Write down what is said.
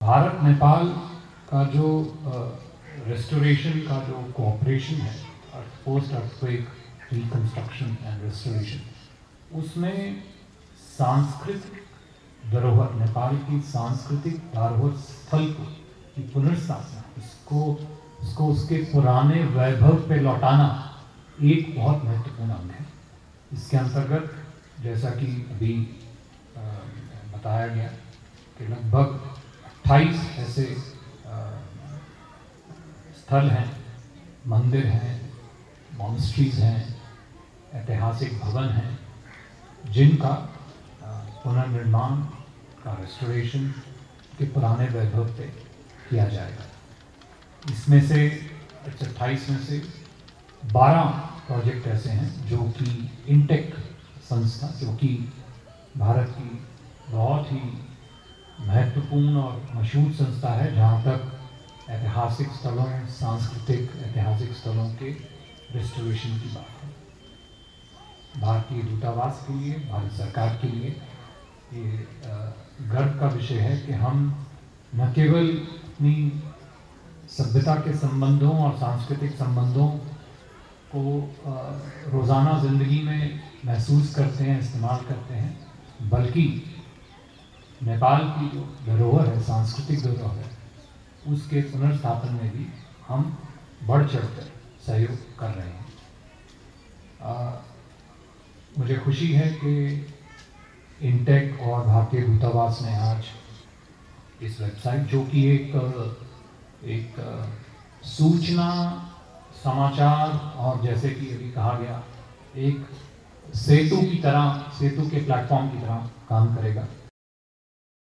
भारत नेपाल का जो रेस्टोरेशन का जो कोऑपरेशन है, post earthquake reconstruction and restoration, उसमें सांस्कृतिक धरोहर, नेपाल की सांस्कृतिक धरोहर स्थल की पुनर्स्थापना, उसको उसके पुराने वैभव पे लौटाना एक बहुत महत्वपूर्ण अंग है। इसके अंतर्गत जैसा कि अभी बताया गया कि लगभग 28 ऐसे स्थल हैं, मंदिर हैं, मॉन्स्ट्रीज हैं, ऐतिहासिक भवन हैं, जिनका पुनर्निर्माण का रेस्टोरेशन के पुराने वैभव पे किया जाएगा। इसमें से 28 में से 12 प्रोजेक्ट ऐसे हैं जो कि इंटेक संस्था, जो कि भारत की बहुत ही महत्वपूर्ण और मशहूर संस्था है जहाँ तक ऐतिहासिक स्थलों, सांस्कृतिक ऐतिहासिक स्थलों के रेस्टोरेशन की बात है। भारतीय दूतावास के लिए, भारत सरकार के लिए ये गर्व का विषय है कि हम न केवल अपनी सभ्यता के संबंधों और सांस्कृतिक संबंधों को रोज़ाना ज़िंदगी में महसूस करते हैं, इस्तेमाल करते हैं, बल्कि नेपाल की जो धरोहर है, सांस्कृतिक धरोहर है, उसके पुनर्स्थापन में भी हम बढ़ चढ़कर सहयोग कर रहे हैं। मुझे खुशी है कि इंटेक और भारतीय दूतावास ने आज इस वेबसाइट, जो कि एक सूचना, समाचार और जैसे कि अभी कहा गया, एक सेतु की तरह, सेतु के प्लेटफॉर्म की तरह काम करेगा।